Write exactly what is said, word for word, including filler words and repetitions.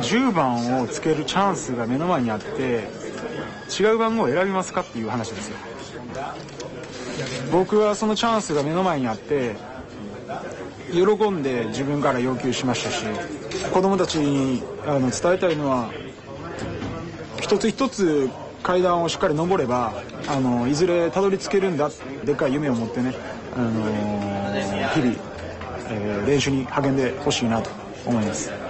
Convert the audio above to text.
じゅうばんをつけるチャンスが目の前にあって違う番号を選びますかっていう話ですよ。僕はそのチャンスが目の前にあって喜んで自分から要求しましたし、子供たちにあの伝えたいのは一つ一つ階段をしっかり登ればあのいずれたどり着けるんだ、でっかい夢を持ってね、あのー、日々、えー、練習に励んでほしいなと思います。